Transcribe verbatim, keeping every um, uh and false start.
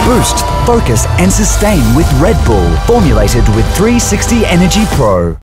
Boost, focus and sustain with Red Bull, formulated with three sixty Energy Pro.